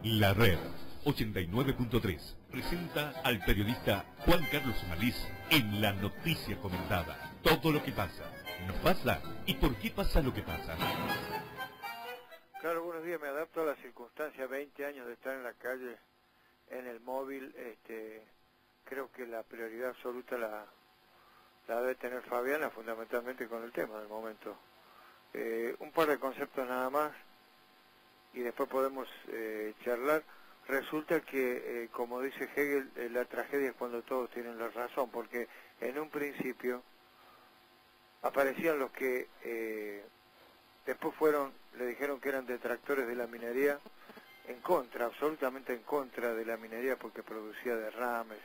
La Red 89.3 presenta al periodista Juan Carlos Malís en La Noticia Comentada. Todo lo que pasa, nos pasa y por qué pasa lo que pasa. Claro, buenos días, me adapto a las circunstancias, 20 años de estar en la calle, en el móvil, creo que la prioridad absoluta la debe tener Fabiana, fundamentalmente con el tema del momento. Un par de conceptos nada más, y después podemos charlar. Resulta que, como dice Hegel, la tragedia es cuando todos tienen la razón, porque en un principio aparecían los que después le dijeron que eran detractores de la minería, en contra, absolutamente en contra de la minería porque producía derrames.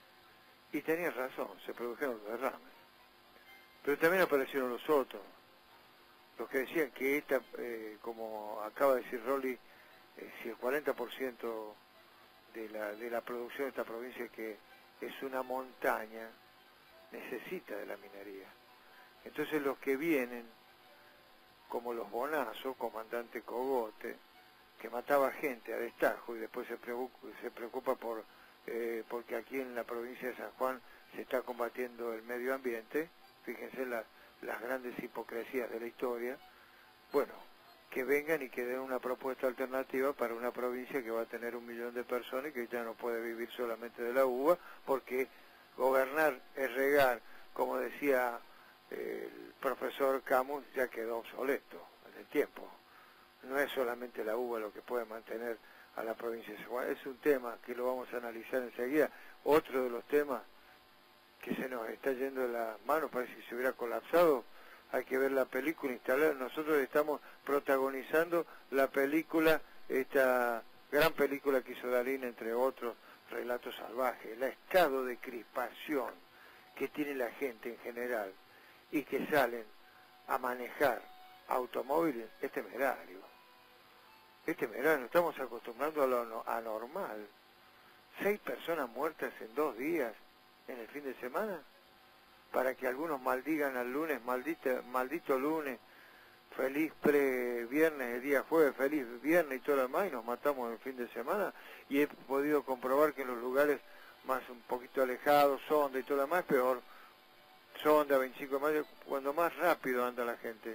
Y tenían razón, se produjeron los derrames. Pero también aparecieron los otros, los que decían que esta, como acaba de decir Rolly, si el 40% de la producción de esta provincia, que es una montaña, necesita de la minería. Entonces los que vienen, como los Bonazos, comandante Cogote, que mataba gente a destajo y después se preocupa porque aquí en la provincia de San Juan se está combatiendo el medio ambiente. Fíjense las grandes hipocresías de la historia. Bueno, que vengan y que den una propuesta alternativa para una provincia que va a tener 1 millón de personas y que ya no puede vivir solamente de la uva, porque gobernar es regar, como decía el profesor Camus, ya quedó obsoleto en el tiempo. No es solamente la uva lo que puede mantener a la provincia de San Juan. Es un tema que lo vamos a analizar enseguida. Otro de los temas que se nos está yendo de las manos, parece que se hubiera colapsado. Hay que ver la película instalada. Nosotros estamos protagonizando la película, esta gran película que hizo Dalín, entre otros, Relatos Salvajes. El estado de crispación que tiene la gente en general y que salen a manejar automóviles es temerario. Es temerario, estamos acostumbrando a lo anormal. 6 personas muertas en 2 días en el fin de semana, para que algunos maldigan al lunes, maldito lunes, feliz pre-viernes, el día jueves, feliz viernes y todo lo demás, y nos matamos en el fin de semana. Y he podido comprobar que en los lugares más un poquito alejados, Sonda y todo lo demás, peor. Sonda, 25 de mayo, cuando más rápido anda la gente.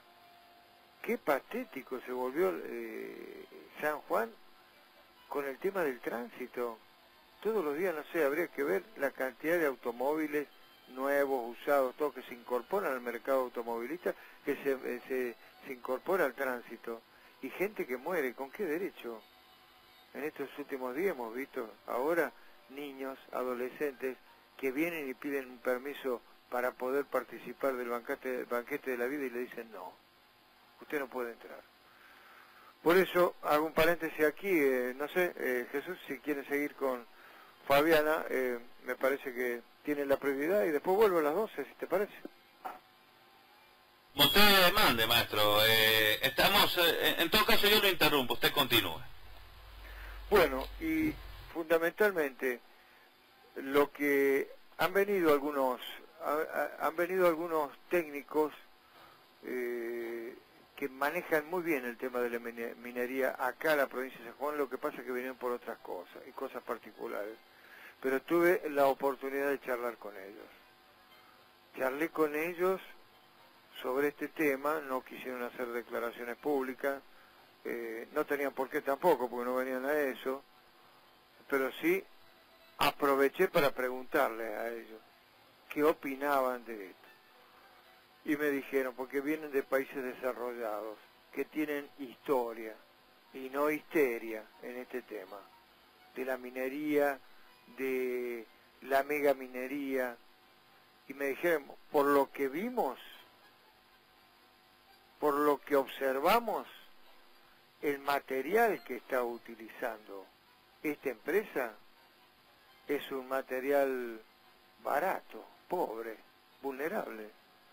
Qué patético se volvió San Juan con el tema del tránsito. Todos los días, no sé, habría que ver la cantidad de automóviles nuevos, usados, todos que se incorporan al mercado automovilista, que se incorpora al tránsito. Y gente que muere, ¿con qué derecho? En estos últimos días hemos visto ahora niños, adolescentes, que vienen y piden un permiso para poder participar del banquete de la vida y le dicen no, usted no puede entrar. Por eso hago un paréntesis aquí, no sé, Jesús, si quiere seguir con Fabiana, me parece que tiene la prioridad, y después vuelvo a las 12, si te parece. Como usted mande, maestro. Estamos, en todo caso yo lo interrumpo, usted continúe. Bueno, y fundamentalmente lo que han venido algunos técnicos que manejan muy bien el tema de la minería acá en la provincia de San Juan. Lo que pasa es que vienen por otras cosas y cosas particulares, pero tuve la oportunidad de charlar con ellos. Charlé con ellos sobre este tema, no quisieron hacer declaraciones públicas, no tenían por qué tampoco, porque no venían a eso, pero sí aproveché para preguntarles a ellos qué opinaban de esto. Y me dijeron, porque vienen de países desarrollados, que tienen historia y no histeria en este tema, de la minería, de la megaminería, y me dijeron, por lo que vimos, por lo que observamos, el material que está utilizando esta empresa es un material barato, pobre, vulnerable.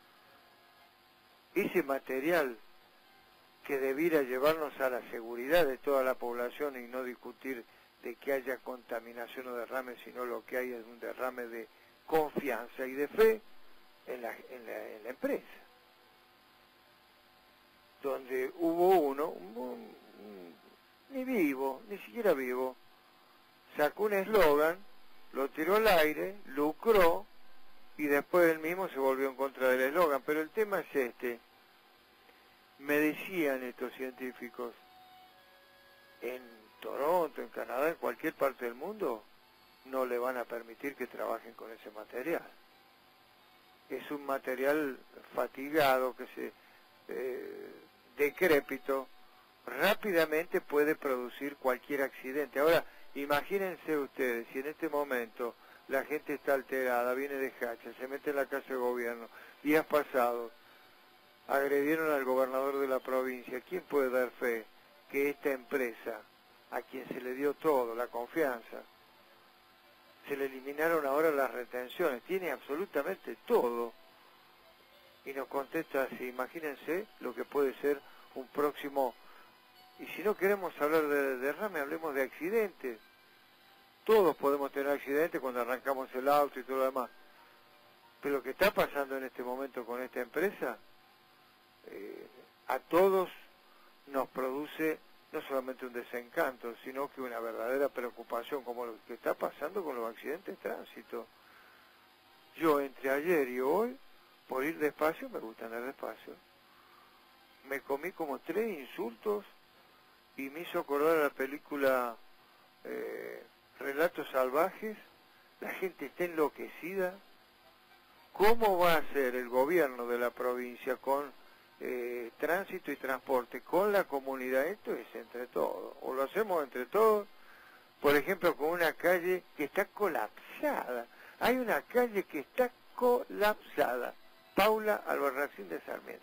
Ese material que debiera llevarnos a la seguridad de toda la población y no discutir de que haya contaminación o derrame, sino lo que hay es un derrame de confianza y de fe en la empresa. Donde hubo ni vivo, ni siquiera vivo. Sacó un eslogan, lo tiró al aire, lucró, y después él mismo se volvió en contra del eslogan. Pero el tema es este. Me decían estos científicos, en Toronto, en Canadá, en cualquier parte del mundo, no le van a permitir que trabajen con ese material. Es un material fatigado, que se decrépito, rápidamente puede producir cualquier accidente. Ahora, imagínense ustedes, si en este momento la gente está alterada, viene de Hacha, se mete en la casa de gobierno, días pasados, agredieron al gobernador de la provincia, ¿quién puede dar fe que esta empresa, a quien se le dio todo, la confianza, se le eliminaron ahora las retenciones, tiene absolutamente todo? Y nos contesta así, imagínense lo que puede ser un próximo, y si no queremos hablar de derrame, hablemos de accidentes. Todos podemos tener accidentes cuando arrancamos el auto y todo lo demás. Pero lo que está pasando en este momento con esta empresa, a todos nos produce no solamente un desencanto, sino que una verdadera preocupación, como lo que está pasando con los accidentes de tránsito. Yo entre ayer y hoy, por ir despacio, me gusta andar despacio, me comí como 3 insultos y me hizo acordar a la película Relatos Salvajes. La gente está enloquecida. ¿Cómo va a ser el gobierno de la provincia con tránsito y transporte, con la comunidad? Esto es entre todos, o lo hacemos entre todos, por ejemplo, con una calle que está colapsada. Hay una calle que está colapsada, Paula Albarracín de Sarmiento.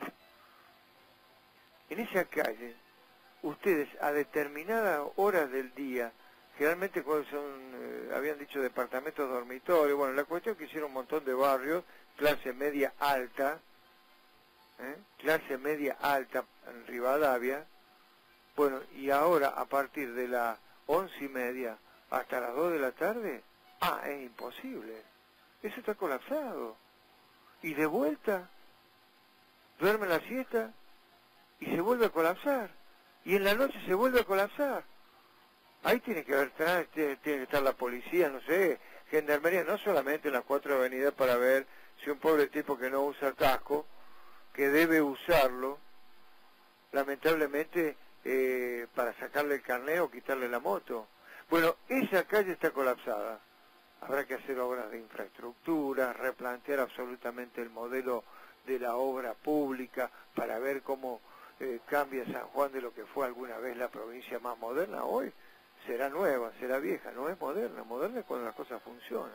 En esa calle, ustedes a determinadas horas del día, generalmente cuando son, habían dicho departamentos dormitorios, bueno, la cuestión es que hicieron un montón de barrios, clase media alta, clase media alta en Rivadavia, bueno, y ahora a partir de las 11:30 hasta las 2 de la tarde, es imposible, eso está colapsado, y de vuelta, duerme la siesta, y se vuelve a colapsar, y en la noche se vuelve a colapsar. Ahí tiene que haber tiene que estar la policía, no sé, gendarmería, no solamente en las 4 avenidas para ver si un pobre tipo que no usa el casco, que debe usarlo, lamentablemente, para sacarle el carnet o quitarle la moto. Bueno, esa calle está colapsada. Habrá que hacer obras de infraestructura, replantear absolutamente el modelo de la obra pública para ver cómo cambia San Juan de lo que fue alguna vez la provincia más moderna. Hoy será nueva, será vieja, no es moderna. Moderna es cuando las cosas funcionan.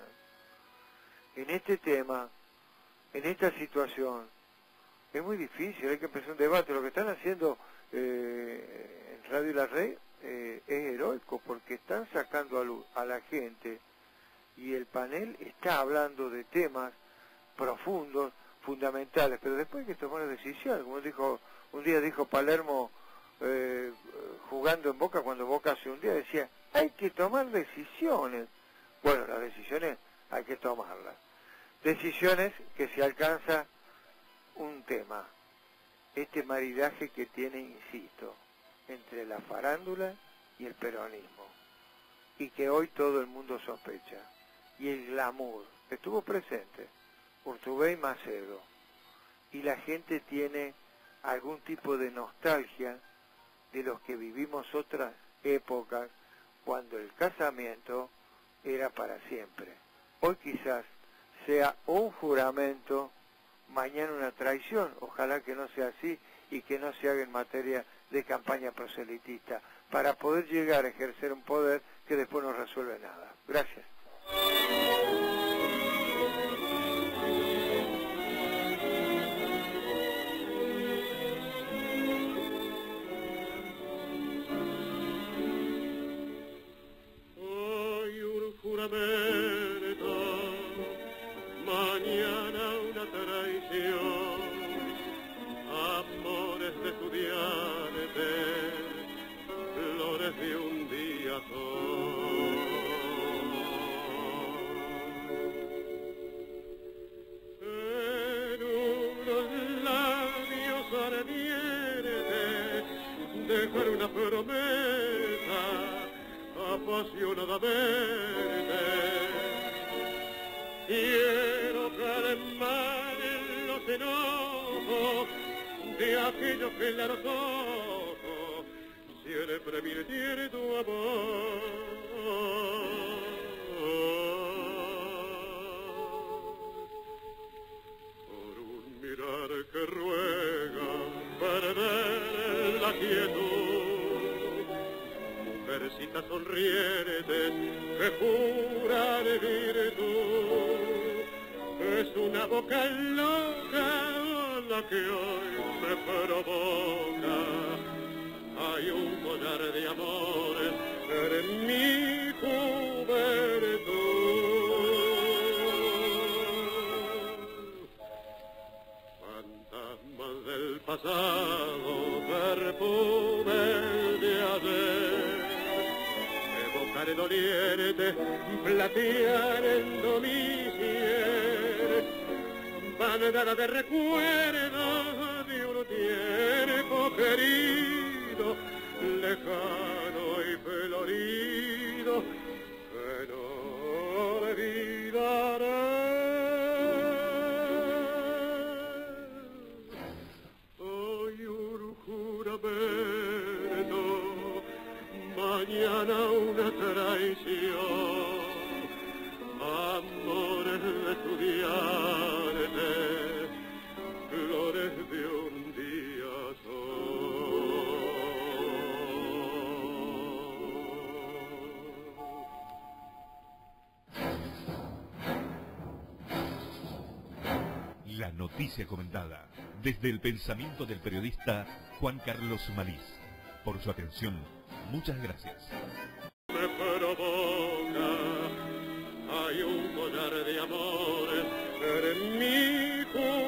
En este tema, en esta situación, es muy difícil, hay que empezar un debate. Lo que están haciendo en Radio La Red es heroico, porque están sacando a luz a la gente, y el panel está hablando de temas profundos, fundamentales, pero después hay que tomar decisiones. Como un día dijo Palermo, jugando en Boca, cuando Boca hace un día decía, hay que tomar decisiones. Bueno, las decisiones hay que tomarlas. Decisiones que se alcanza un tema, este maridaje que tiene, insisto, entre la farándula y el peronismo, y que hoy todo el mundo sospecha, y el glamour, estuvo presente, Urtubey y Macedo, y la gente tiene algún tipo de nostalgia de los que vivimos otras épocas, cuando el casamiento era para siempre. Hoy quizás sea un juramento, mañana una traición. Ojalá que no sea así y que no se haga en materia de campaña proselitista, para poder llegar a ejercer un poder que después no resuelve nada. Gracias. Hoy un juramento, mañana una traición, amores de estudiantes, flores de un día en unos labios ardientes, dejar una promesa apasionadamente. Quiero calmar los enojos de aquellos claros ojos, siempre tiene tu amor. Por un mirar que ruega perder la quietud, mujercita sonriente que jura de virtud, es una boca loca la que hoy me provoca. Hay un collar de amores en mi juventud. Fantasmas del pasado, perfume de ayer, evocaré doliente, plateando mi cielo, bandada de recuerdos de un tiempo querido, lejano y florido, que no olvidaré. Hoy un juramento, mañana una traición, amores de estudiante, flores de un día La noticia comentada desde el pensamiento del periodista Juan Carlos Sumalís. Por su atención, muchas gracias. me provoca, hay un collar de amores en mi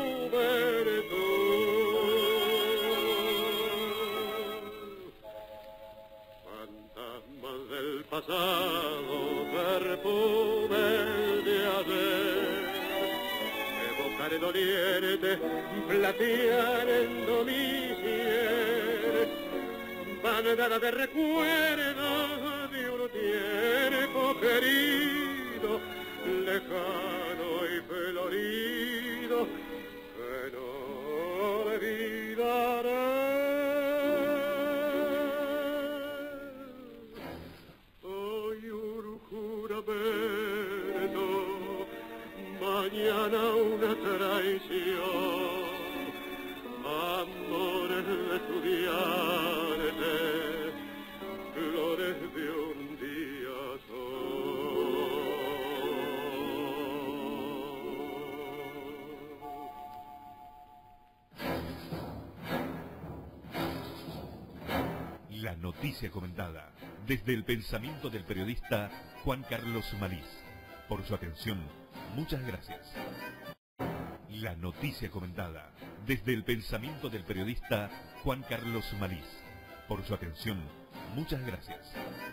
juventud. Fantasmas del pasado, perfume de ayer, evocaré doliente, plateando mi cielo, bandada de recuerdos de un tiempo querido, lejano y florido, que no olvidaré. Hoy un juramento, mañana una traición, amores de estudiante, flores de un día La noticia comentada desde el pensamiento del periodista Juan Carlos Sumalís. Por su atención, muchas gracias. La noticia comentada desde el pensamiento del periodista Juan Carlos Sumalís. Por su atención, muchas gracias.